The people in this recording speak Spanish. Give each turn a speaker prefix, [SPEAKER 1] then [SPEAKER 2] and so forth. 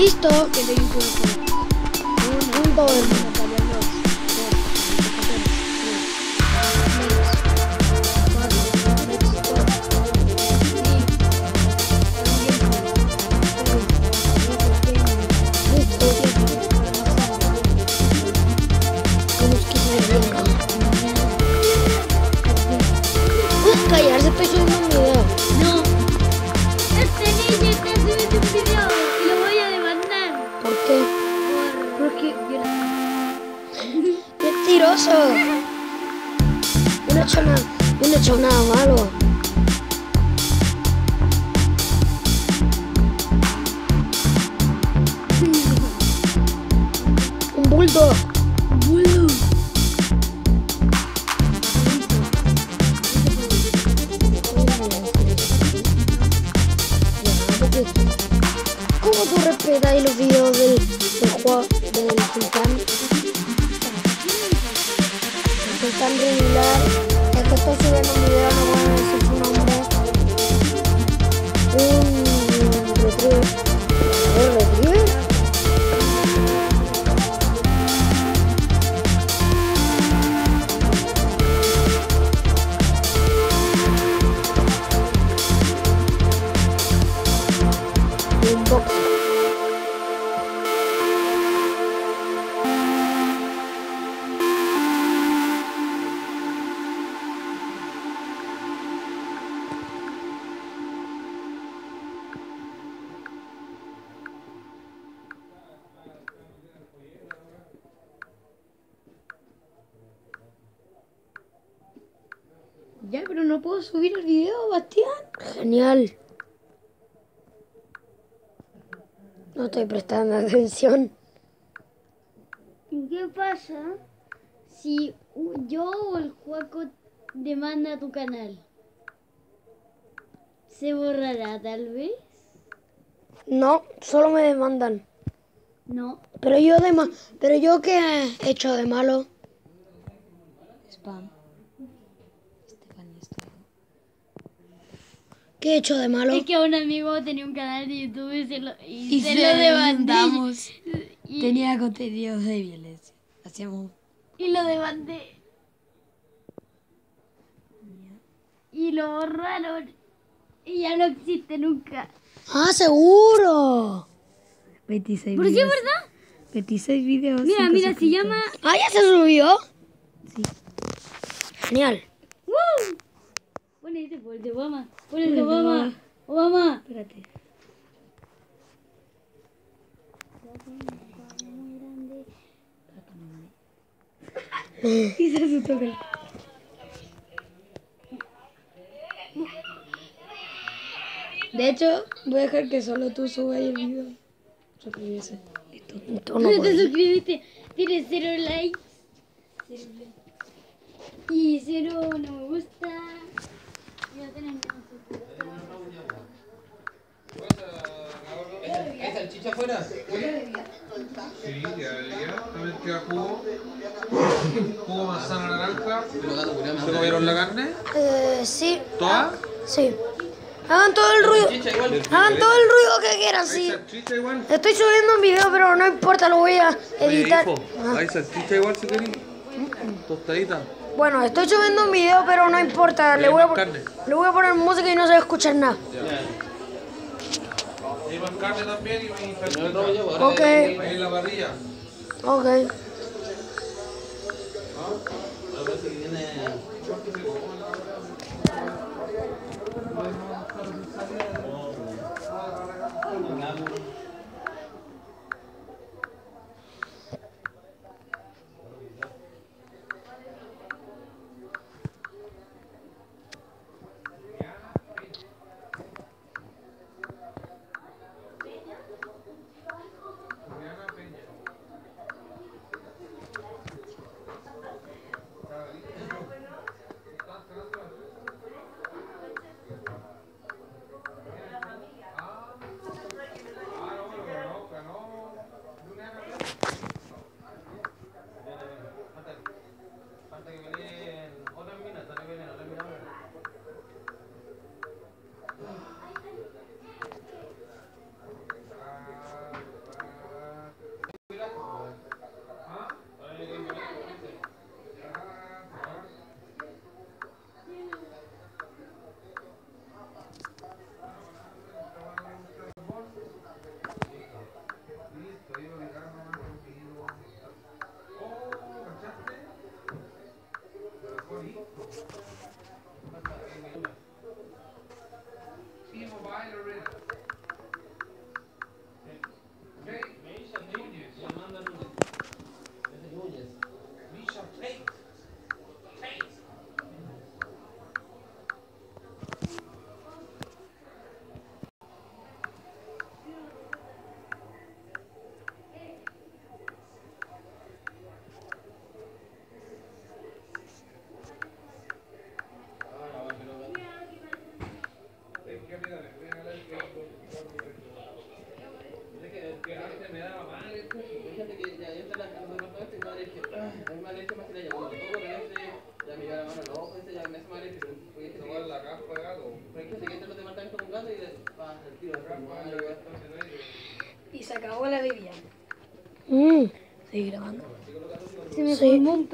[SPEAKER 1] ¿Listo?
[SPEAKER 2] Que le digo
[SPEAKER 1] Un Doberman. Callarse, estoy subiendo un video.
[SPEAKER 2] No. Este niño está subiendo un video y lo voy a demandar.
[SPEAKER 1] ¿Por qué?
[SPEAKER 2] Porque
[SPEAKER 1] Mentiroso. Yo no he hecho nada malo. Un bulldog. ¿Cómo tú respetas los videos del juego del sultán? El sultán regular. Es que estoy subiendo un video, no voy a decir su nombre. Un retriever. ¿Un retriever? Un boxer.
[SPEAKER 2] ya, pero no puedo subir el video, Bastián.
[SPEAKER 1] Genial. No estoy prestando atención.
[SPEAKER 2] ¿Y qué pasa si yo o el Juaco demanda tu canal? ¿Se borrará tal vez?
[SPEAKER 1] No, solo me demandan.
[SPEAKER 2] No.
[SPEAKER 1] Pero yo ¿qué he hecho de malo?
[SPEAKER 3] Spam.
[SPEAKER 1] ¿Qué he hecho de malo?
[SPEAKER 2] Es que un amigo tenía un canal de YouTube y se lo
[SPEAKER 3] lo
[SPEAKER 2] demandé.
[SPEAKER 3] demandamos.
[SPEAKER 2] Y,
[SPEAKER 3] Tenía contenidos de violencia. Hacíamos.
[SPEAKER 2] y lo demandé. Y lo borraron. Y ya no existe nunca.
[SPEAKER 1] Ah, seguro.
[SPEAKER 3] 26
[SPEAKER 2] ¿Por qué,
[SPEAKER 3] videos.
[SPEAKER 2] verdad?
[SPEAKER 3] 26 videos.
[SPEAKER 2] Mira,
[SPEAKER 3] 5
[SPEAKER 2] mira, se
[SPEAKER 3] suscriptores.
[SPEAKER 2] llama...
[SPEAKER 1] Ah, ya se subió.
[SPEAKER 3] Sí.
[SPEAKER 1] Genial.
[SPEAKER 2] ¡Woo! Pon ese por el de Obama. Pon el de
[SPEAKER 3] Pon el de
[SPEAKER 2] Obama. Obama.
[SPEAKER 3] Espérate. Y se asustó con De hecho, voy a dejar que solo tú subas el video. Suscríbete. Listo.
[SPEAKER 1] Tú no
[SPEAKER 2] No te
[SPEAKER 1] puedes.
[SPEAKER 2] suscribiste. Tienes 0 likes. Y 0 no me gusta. Ya tenemos
[SPEAKER 4] ¿Hay salchicha afuera? Sí, ya. También queda jugo. Jugo manzana naranja. ¿Se comieron la carne?
[SPEAKER 1] Sí.
[SPEAKER 4] ¿Toda?
[SPEAKER 1] Sí. Hagan todo el ruido. Hagan todo el ruido que quieran,
[SPEAKER 4] ¿Hay
[SPEAKER 1] sí.
[SPEAKER 4] salchicha igual?
[SPEAKER 1] Estoy subiendo un video, pero no importa, lo voy a
[SPEAKER 4] Oye,
[SPEAKER 1] editar.
[SPEAKER 4] hijo,
[SPEAKER 1] Ah.
[SPEAKER 4] ¿hay salchicha igual si querés? Tostadita.
[SPEAKER 1] Bueno, estoy subiendo un video, pero no importa. Le voy a poner música y no se va a escuchar nada.
[SPEAKER 4] Y más carne también y salchicha.
[SPEAKER 1] Ok,
[SPEAKER 4] Ahí en la parrilla.
[SPEAKER 1] ok.
[SPEAKER 3] Y se acabó la Viviana.
[SPEAKER 1] Mm.
[SPEAKER 3] Seguí grabando.
[SPEAKER 2] Se me
[SPEAKER 1] Sí.
[SPEAKER 2] formó un